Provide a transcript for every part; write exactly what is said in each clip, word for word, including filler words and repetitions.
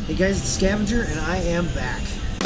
Hey guys, it's Scavenger and I am back.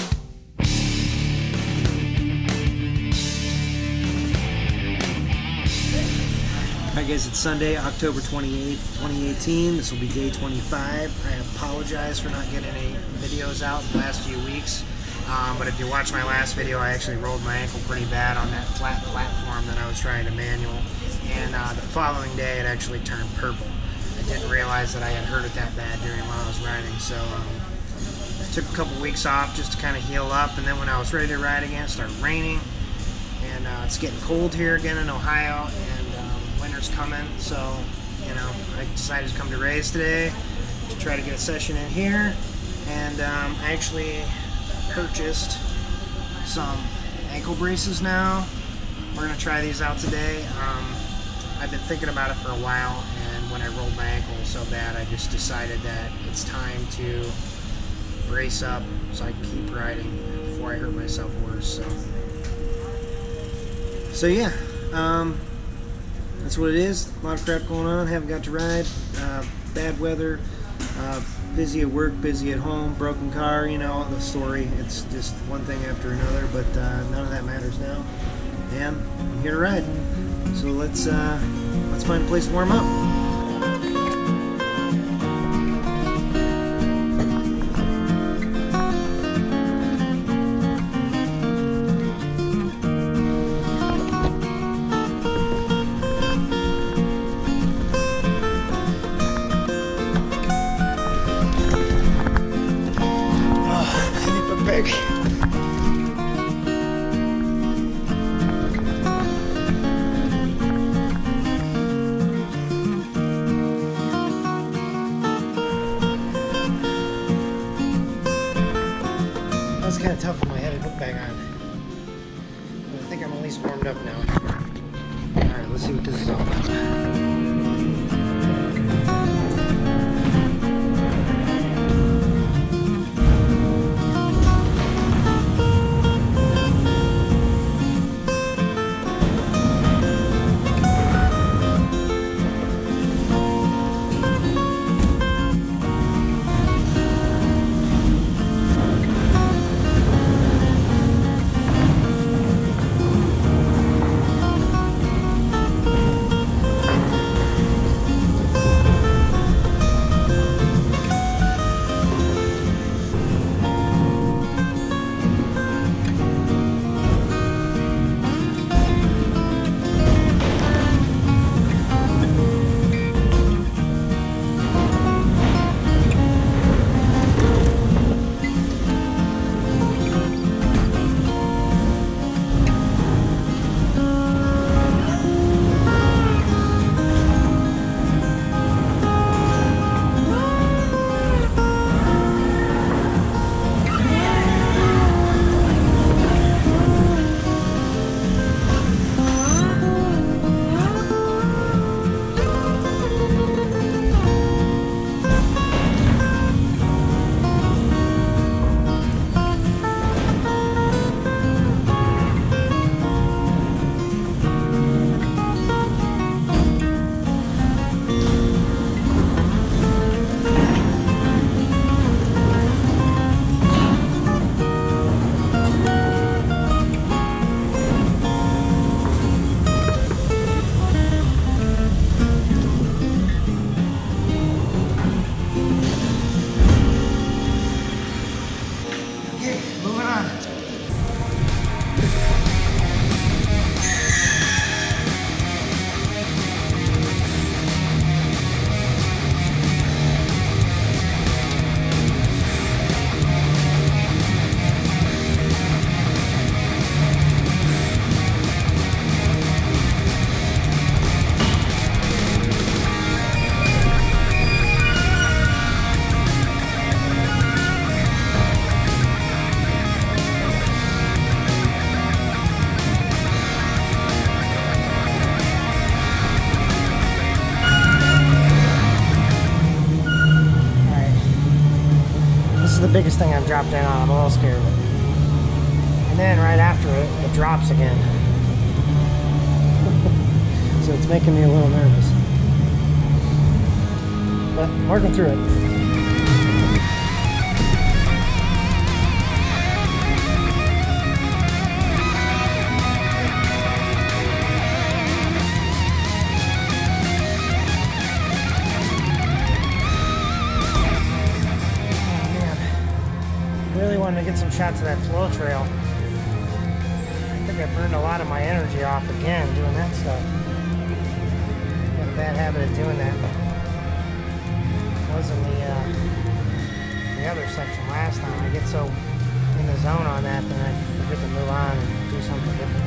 Alright guys, it's Sunday, October twenty-eighth, twenty eighteen. This will be day twenty-five. I apologize for not getting any videos out the last few weeks. Um, but if you watch my last video, I actually rolled my ankle pretty bad on that flat platform that I was trying to manual. And uh, the following day, it actually turned purple. I didn't realize that I had hurt it that bad during while I was riding. So um, I took a couple weeks off just to kind of heal up. And then when I was ready to ride again, it started raining. And uh, it's getting cold here again in Ohio. And um, winter's coming. So, you know, I decided to come to Ray's today to try to get a session in here. And um, I actually purchased some ankle braces now. We're going to try these out today. Um, I've been thinking about it for a while, and when I rolled my ankle so bad, I just decided that it's time to brace up so I can keep riding before I hurt myself worse. So, so yeah, um, that's what it is. A lot of crap going on. Haven't got to ride. Uh, bad weather. Uh, busy at work, busy at home, broken car, you know, the story. It's just one thing after another, but uh, none of that matters now. And I'm here to ride. So let's uh, let's find a place to warm up. Big. That was kind of tough when I had a hook bag on. But I think I'm at least warmed up now. Alright, let's see what this is all about. is the biggest thing I've dropped in on. I'm a little scared of it. And then right after it, it drops again. So it's making me a little nervous. But I'm working through it. really wanted to get some shots of that flow trail. I think I burned a lot of my energy off again doing that stuff. Got a bad habit of doing that. Wasn't the uh, the other section last time. I get so in the zone on that, then I forget to move on and do something different.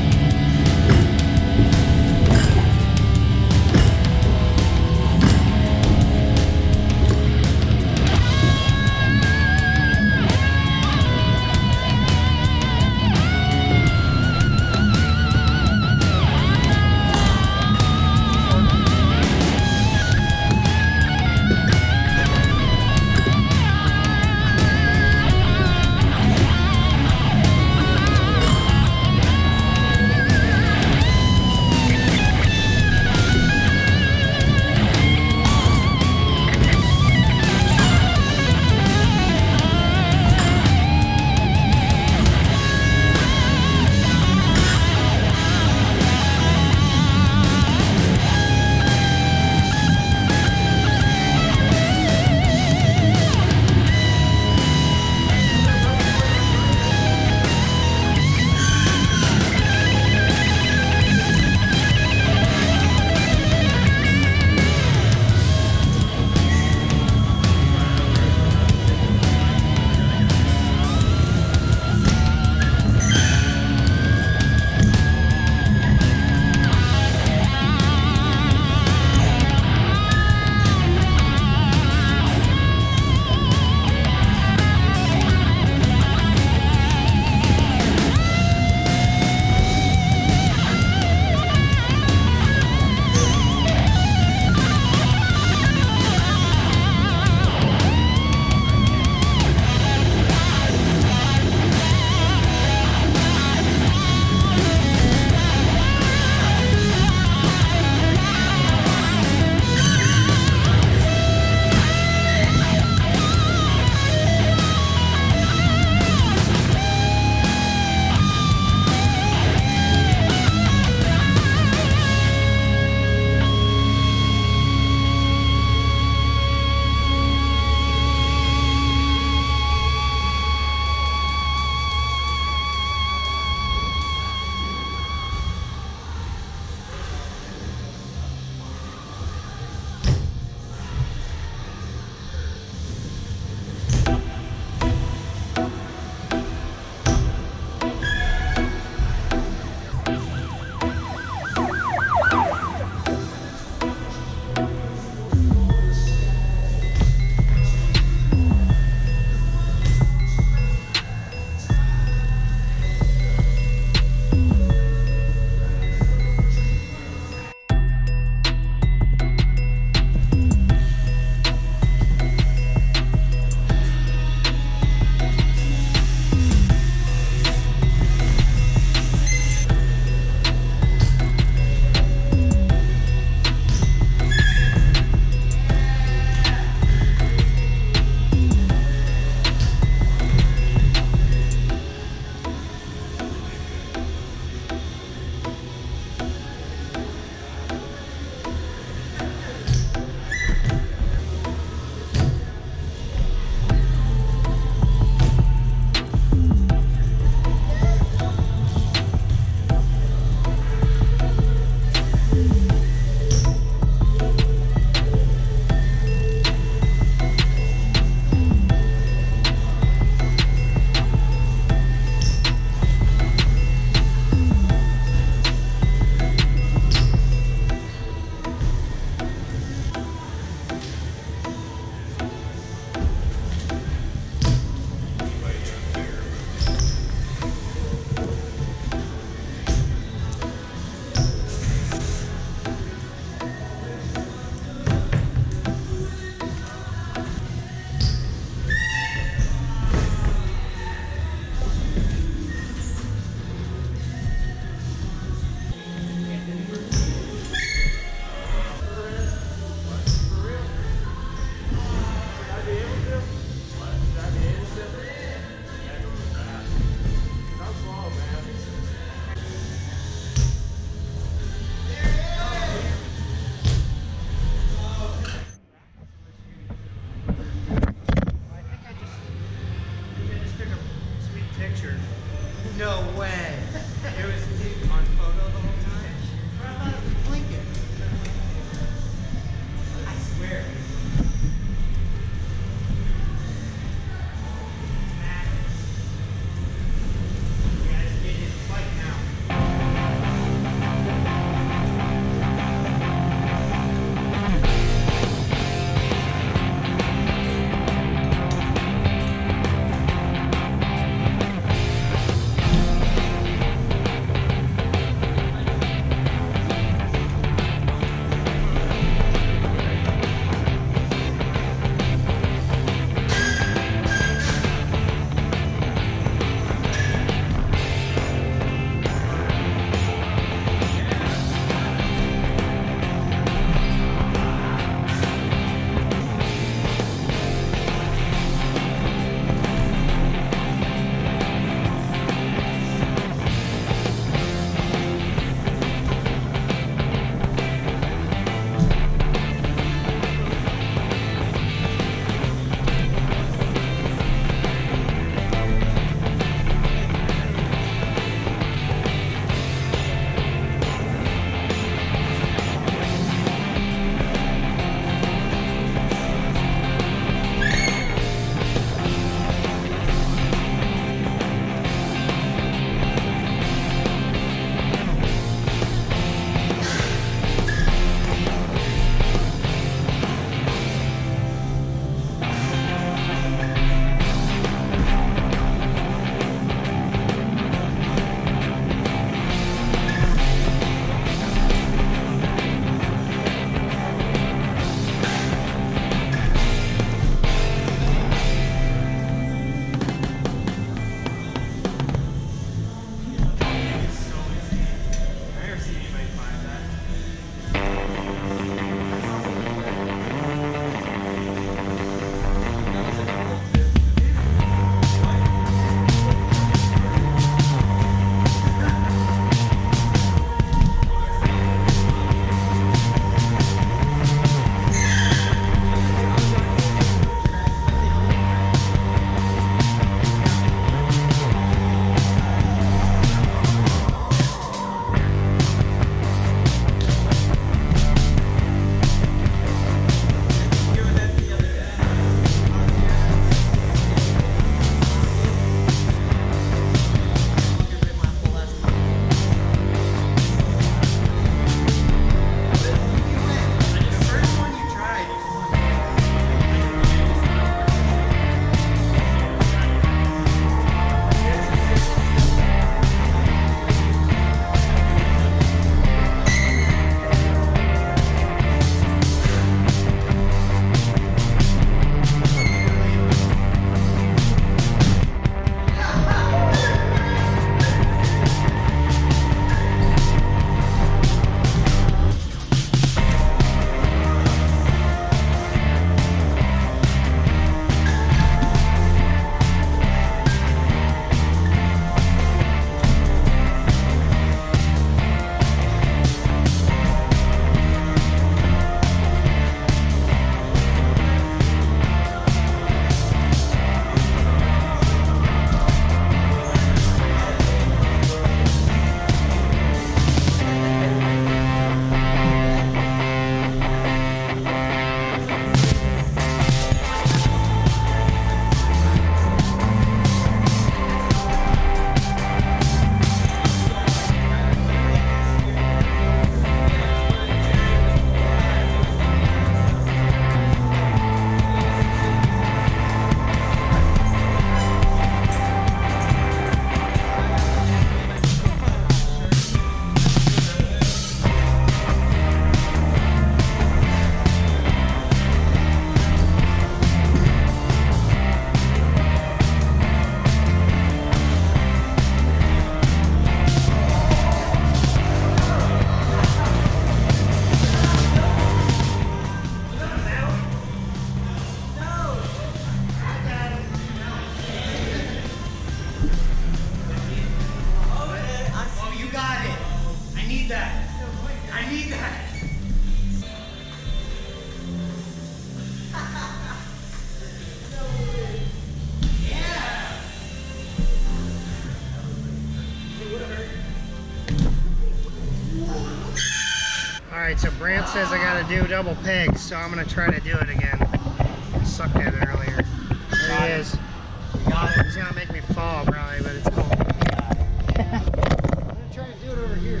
Alright, so Brant says I gotta do double pegs, so I'm gonna try to do it again. I sucked at it earlier. There he is. He's gonna make me fall probably, but it's cool. I'm gonna try to do it over here.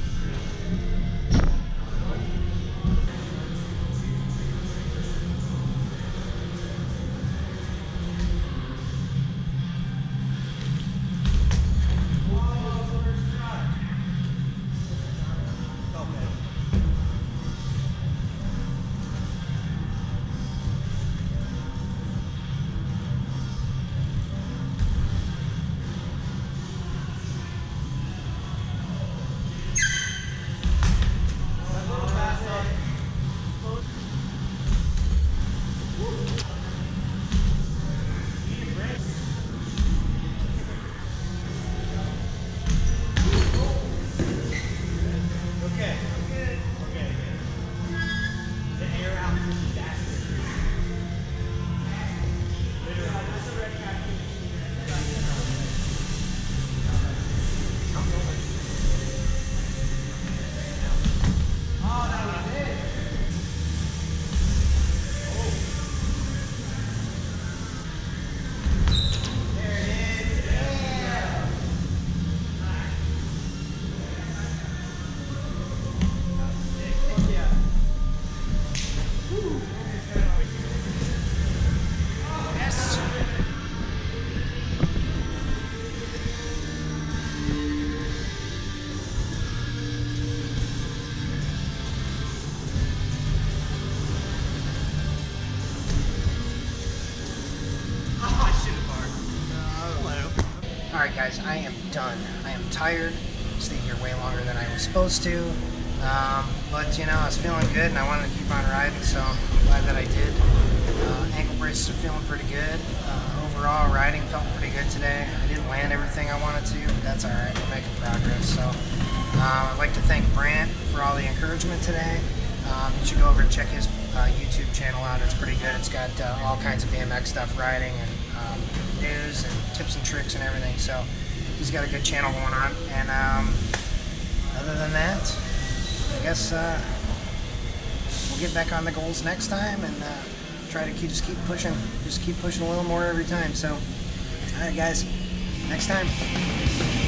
Alright guys, I am done. I am tired. Stayed here way longer than I was supposed to. Um, but you know, I was feeling good and I wanted to keep on riding, so I'm glad that I did. Uh, ankle braces are feeling pretty good. Uh, overall, riding felt pretty good today. I didn't land everything I wanted to, but that's alright. We're making progress. So uh, I'd like to thank Brant for all the encouragement today. Um, you should go over and check his uh, YouTube channel out. It's pretty good. It's got uh, all kinds of B M X stuff, riding, and um, news, and tips and tricks and everything. So he's got a good channel going on. And um, other than that, I guess uh, we'll get back on the goals next time and uh, try to keep, just keep pushing. Just keep pushing a little more every time. So, all right, guys, next time.